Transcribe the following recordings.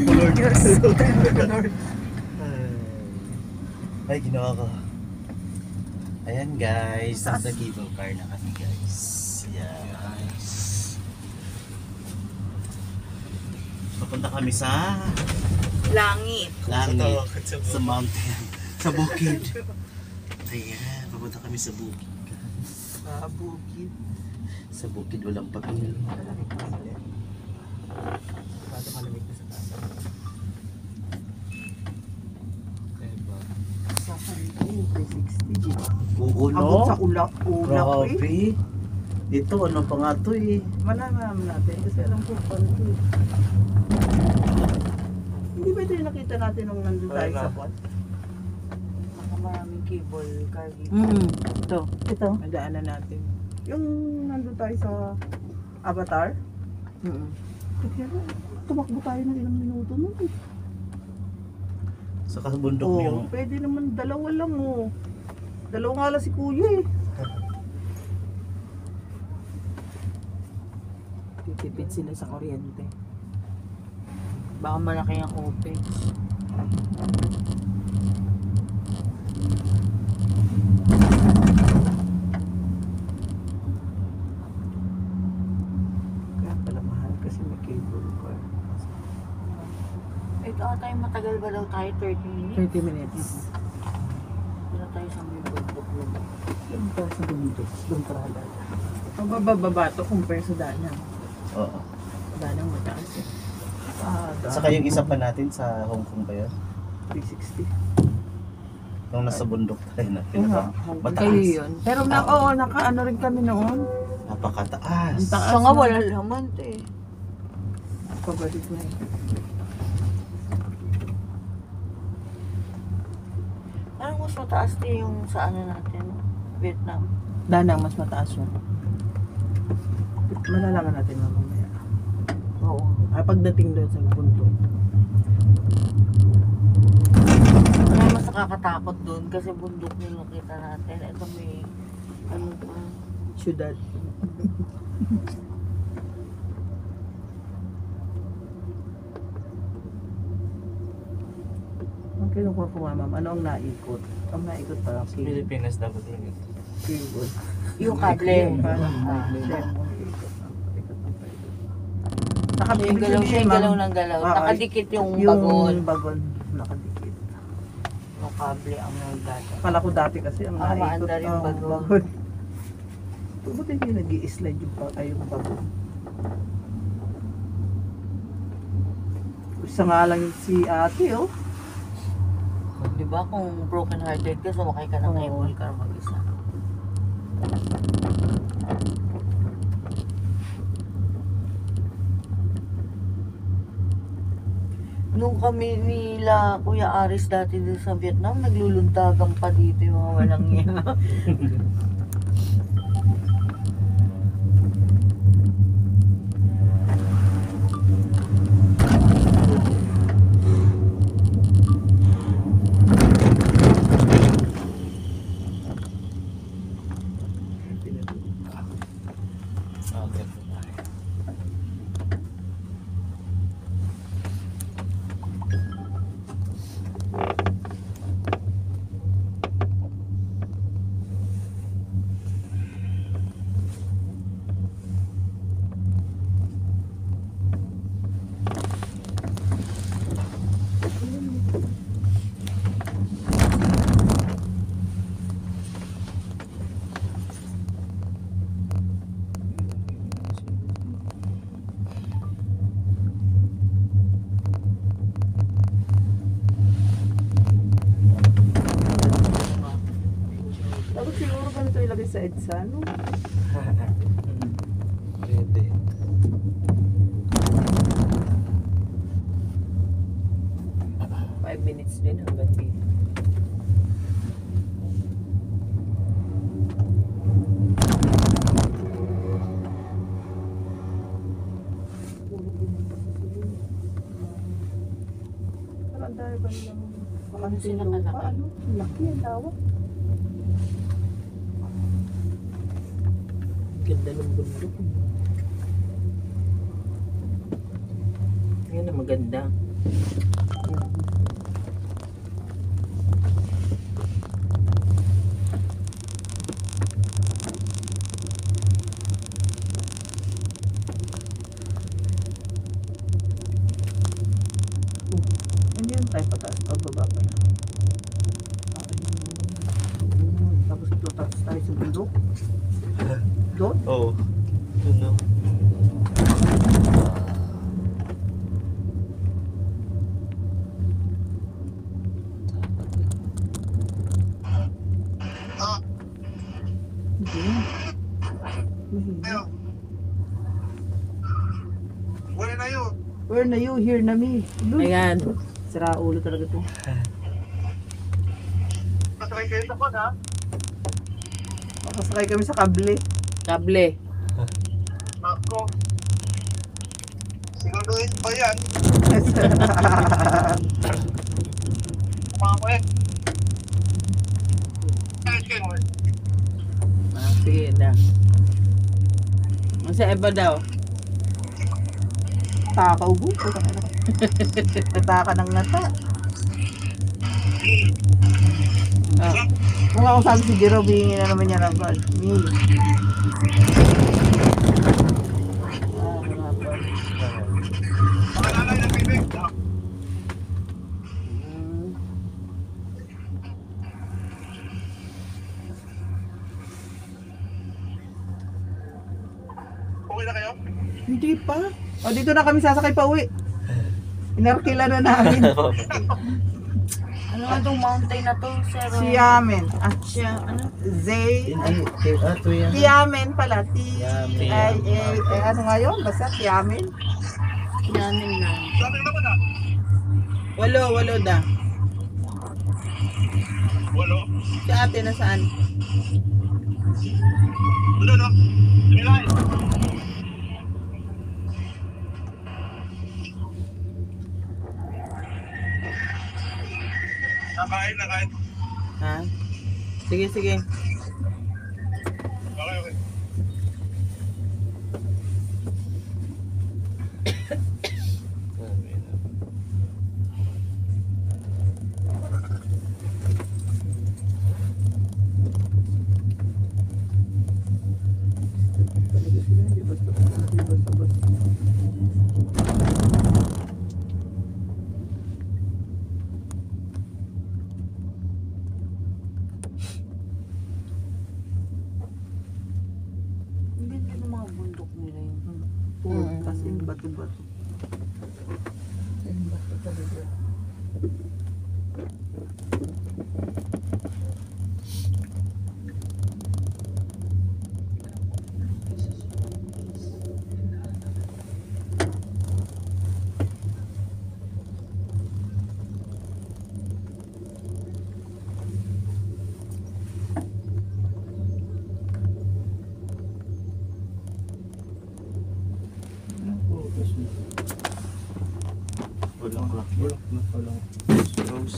Lord. Lord. Ay, ginawa ko. Ayan guys, nasa cable car na kami guys. Yeah. Papunta kami sa Langit. langit, sa mountain, sa bukid. Ayan, papunta kami sa bukid. Bukid. Sa bukid walang papel. Malamig pa ulit. Bago malamig na sa taas. Sa kanto, 360. Oo, Abot no? sa ulap eh. Grabe. Ito, ano pa nga to eh. Malaman natin kasi alam ko paano ito eh. Hindi ba ito yung nakita natin nung nandun tayo sa pot? Maraming cable car dito. Ito. Nadaanan natin. Yung nandun tayo sa Avatar. Kaya tumakbo tayo ng ilang minuto nun eh. Sa kabundok Oo, yung... pwede naman dalawa lang oh. Dalawa nga lang si kuya eh. Titipid sila sa kuryente. Baka malaki ang OPEX. Kaya pala mahal kasi may cable car. Ito ata yung matagal ba daw tayo? 30 minutes? 30 minutes. Wala tayo sa may bundok lang. Yung pa sa bundok, doon ka halala. Mabababa to compare sa Danang. Oo. Danang mataas eh. Saka yung isa pa natin sa Hong Kong ba yun? 360. Nung nasa bundok tayo na. Oo nga. Mataas. Kayo yun. Pero oo, nakaano rin kami noon. Napakataas. Ang taas So nga na. wala naman to eh. Pabalik na eh. Parang mas mataas din yung sa ano natin, Vietnam. Danang mas mataas yun. Malalaman natin mamaya. Oo. Ay, pagdating doon sa bundok. Kaya mas nakakatakot doon kasi bundok yung nakita natin. Ito may ano pa. Syudad. Ang kinukuha ko ma'am, ano ang naikot? Ang naikot pala Pilipinas dapat yun. cable. Yung kable. Yung galaw siya, yung galaw ng galaw. Nakadikit yung bagon. Yung bagon, nakadikit. Yung kable ang nagdata. Kala ko dati kasi ang naikot. maandar yung ang bagon. Buti hindi nag-i-slide yung bagon. Isa nga lang si ate oh. Di ba kung broken hearted ka, sumakay ka ng cable car mag-isa. Nung kami nila Kuya Aris dati dito sa Vietnam, nagluluntagan pa dito yung mga walang niya. Okay. Dapat siguro ganito ilagay sa EDSA, no? Pwede. Minutes din hanggang dito. Parang dahil ba nilang Ano sila kalaki? ano? Laki ang tawag. Ganda ng bundok. Yan ang maganda. Hindi yan tayo pataas. Pagbaba pa na. Tapos tutas tayo sa bundok. Doon? Oo. Yun no. Hindi. Hindi. Where na you? Here na me. Doon. Ayan. Sira ulo talaga to. Masakay kayo sa kon, ha? Makasakay kami sa kable. Kable. Ako. Siguraduhin ba yan? Mga ko eh. Ayos kayo mo. Ah, sige na. Masa iba daw? Takaw bu. Nataka ng nata. Ah. Kung ako sabi si Jero, bihingin na naman niya ng bal. Me. Ah, harapan. Mga nanay ng bibig. Mm. Okay na kayo? Hindi pa. O, dito na kami sasakay pa uwi. Inarkila na namin. Ano nga itong mountain na to, sir? Siamen. Ah, Siya, ano? Zay. Ito yan. Tiamen pala. Tiamen. T-I-A. Ano nga yun? Basta Tiamen. Namin na. Sabi naman na. Walo da. Walo. Si ate nasaan? Doon, no? Milay. Nakain, nakain. Ha? Sige, sige. Okay, okay. Ang ganda ng mga bundok nila yun. Puro. Tapos yung bato-bato. Walang. Rose.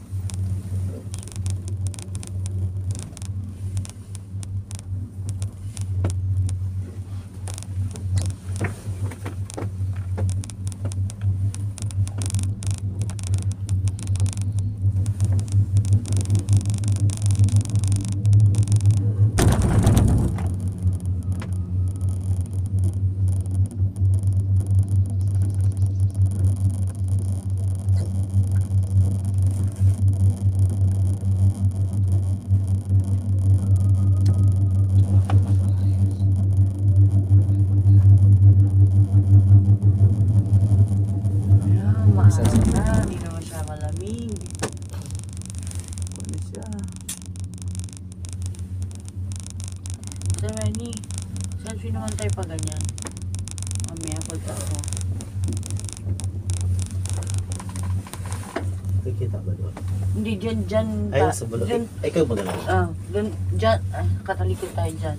Hindi naman siya malamig. Ano siya? Sir Renny, selfie naman tayo pa ganyan. Mamaya pag ako. Kikita ba doon? Hindi, dyan. Ay, nasa bulok. Dyan, Ay, ikaw magana. dyan, katalikod tayo dyan.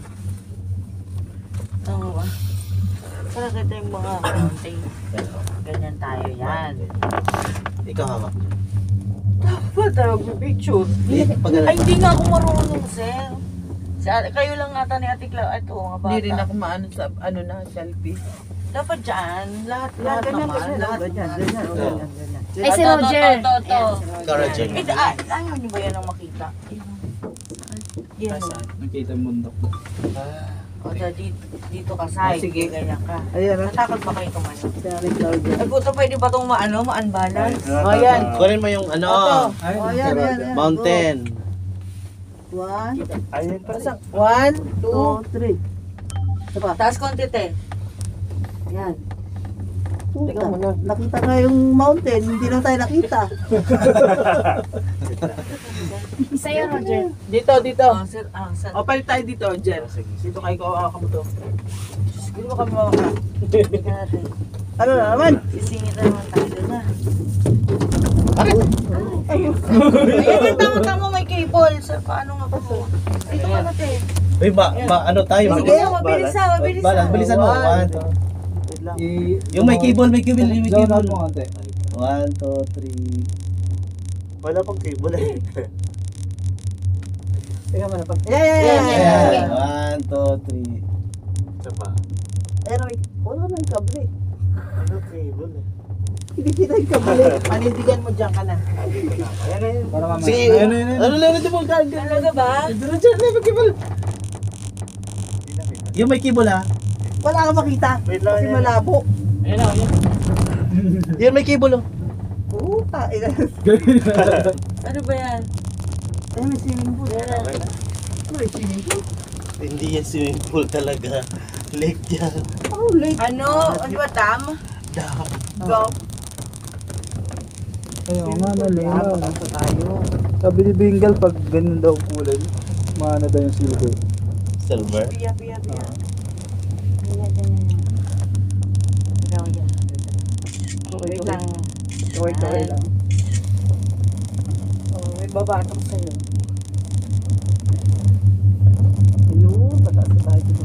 Tama ba? Para kita yung mga mountain. Ganyan tayo yan. Ikaw hawak. Dapat tayo picture. Pagana. Ay, hindi nga ako marunong, sir. Kayo lang ata ni Ate Clau. Ito, mga bata. Hindi rin ako maano sa ano na selfie. Dapat dyan, lahat Ganyan naman. kasi, Lahat ganyan, naman. ganyan, o, Oo. ganyan, ganyan. Ay, si Roger. To. Ikaw, Roger. Ayaw niyo ba yan ang makita? Yan. Nakita yung bundok. O, dito ka, Sai. Sige. Ganyan ka. Ayan, Natakot ba kayo tumayo? Sorry, Claudia. Ay, puto, pwede ba itong ma-unbalance? O, yan. Kunin mo yung ano, Ay, O, yan, yan, yan. mountain. One, Ayun pa. 1, 2, 3. Isa pa. Taas konti, te. Yan. Puta, nakita nga yung mountain, hindi lang tayo nakita. Sa'yo, Roger. Dito, dito. Sir, sir. O, palit tayo dito, Jen. Dito kayo ko to. Dito mo kami mawaka. Hindi ka natin. Ano na naman? Sisingit na naman tayo doon, ha? Ayun. Ayan, tama-tama may cable. Sir, paano nga po? Dito ka na, te. Uy, ano tayo? Sige, mabilis na, mabilis Balas, na. bilisan mo. One. Wait lang. Yung may cable, may cable, may Down cable. mo konti. 1, 2, 3. Wala pang cable eh. Teka mo na pag... Yeah. Ayan. 1, 2, 3. Isa pa. Pero wala nang kable. Ano cable eh? Hindi kita yung kable. Panindigan mo dyan ka na. Para mamaya. Sige, ano lang ito mo card? Talaga ba? Diyan na may cable. Yung may cable ha? Wala kang makita. Kasi malabo. Yan may cable oh. Puta. Ano ba yan? Ay, may swimming pool. Ano may swimming pool? Hindi yan swimming pool talaga. Lake yan. Oh, lake. Ano? Ano ba, dam? Dam. Go. Ayun nga, nalinaw. Punta tayo. Sabi ni Bingal, pag ganun daw kulay, maana daw yung silver. Silver. Piya. Ganyan. Ikaw yan. Wait lang. Kaway lang. Oh, may babatok sa'yo. Ayun, pataas na tayo dito.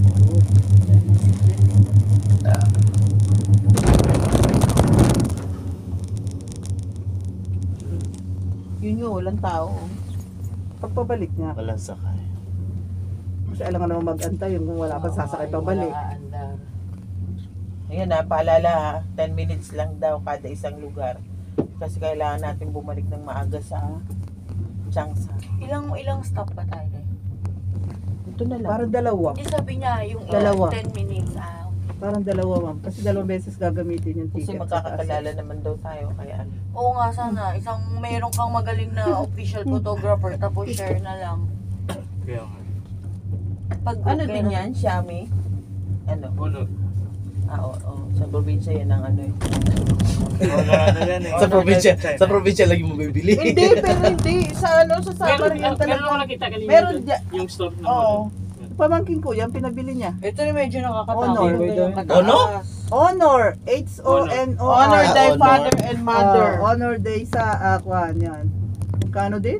Yun yun, walang tao. Pagpabalik niya. Walang sakay. Kasi alam nga naman mag-antay yung kung wala pa sasakay pabalik. Ayan na, paalala ha, 10 minutes lang daw kada isang lugar. Kasi kailangan natin bumalik ng maaga sa Changsha. Ilang stop ba tayo? Ito na lang. Parang dalawa. Hindi sabi niya yung Dalawa. 10 minutes. Parang dalawa, ma'am. Kasi dalawang beses gagamitin yung Kasi ticket. magkakakalala naman daw tayo. Kaya ano. Oo nga sana. Meron kang magaling na official photographer tapos share na lang. Pag Ano din yan? Xiaomi? Ano? Oo. Sa probinsya yan ang ano eh. Sa probinsya lagi mo bibili. Hindi, pero hindi. Sa Samar yan talaga. Meron dyan. Yung store na Oo. Pamangkin ko yan, pinabili niya. ito na medyo Honor. nakakatakot. Ano? Honor. H-O-N-O-R. Honor thy Honor. father and mother. Honor Day sa Aquan yan. Kano din?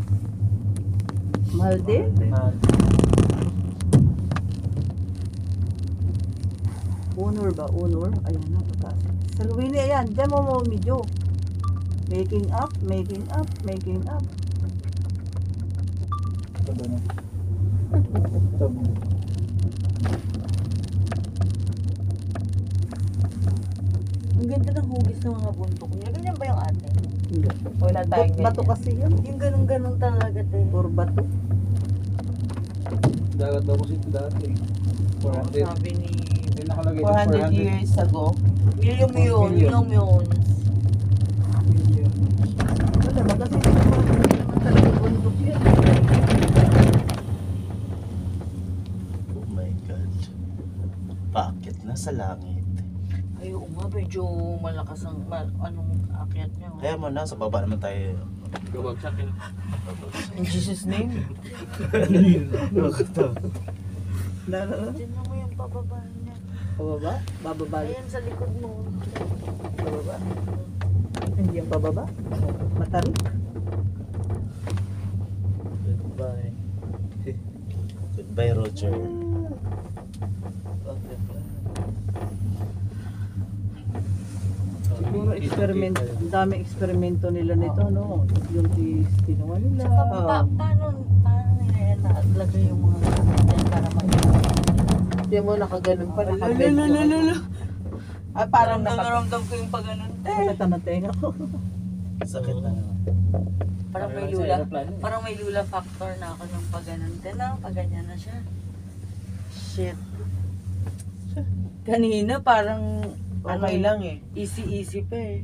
Mahal din? Honor ba? Honor? Ayan na, pataas. Sa Luwini, ayan. Diyan mo medyo. Making up. Sabi na. Sabi. Ang ganda ng hugis ng mga buntok niya. Ganyan ba yung ate? Hindi. Wala tayong Bato ganyan. kasi yan. Yung ganun-ganun talaga, te. Puro bato. Dagat daw kasi ito dati. 400. Sabi ni... Hindi nakalagay 400 years ago. Million. Wala, kasi naman talaga bundok yan. Oh my God. Paakit na sa langit. Ay, oo nga, medyo malakas ang... anong akyat niya. Kaya mo na, sa baba naman tayo. Gabagsak yun. In Jesus' name. Diyan mo yung pababa niya. Pababa? Bababa. Ayan sa likod mo. Pababa. Hindi yung pababa. Matarik. Goodbye. Goodbye, Roger. Siguro experiment, ang daming eksperimento nila nito, no? Yung kinuha nila. Paano nila yan naglagay yung mga dyan para mag... Hindi mo nakaganon pa. Nakabend. Parang nakaramdam ko yung pag-anon. Sakit na tenga ko. Sakit na naman. Parang may lula factor na ako ng pag-anon. Pag ganyan na siya. Shit. Kanina parang okay lang eh. easy pa eh.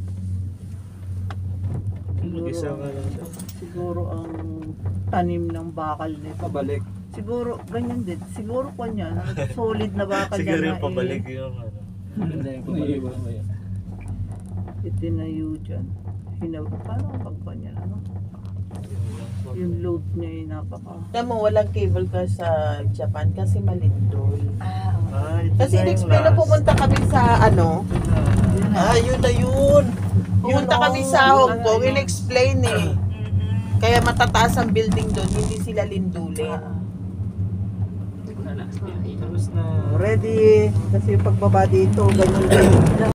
Mag-isa ka lang siya. Siguro ang tanim ng bakal nito. Pabalik. Siguro, ganyan din. Siguro po niya, solid na bakal Siguro niya yung pabalik yung ano. Itinayo dyan. Paano ang pagpa niya, ano? Yung load niya ay napaka... Tama mo, walang cable car sa Japan kasi malindol. Ito Kasi na yung in-explain na last. pumunta kami sa ano. Yun na yun. Pumunta kami sa Hong Kong, in-explain eh. Kaya matataas ang building doon, hindi sila lindulin. Tapos na. Ready. Kasi yung pagbaba dito, ganyan din.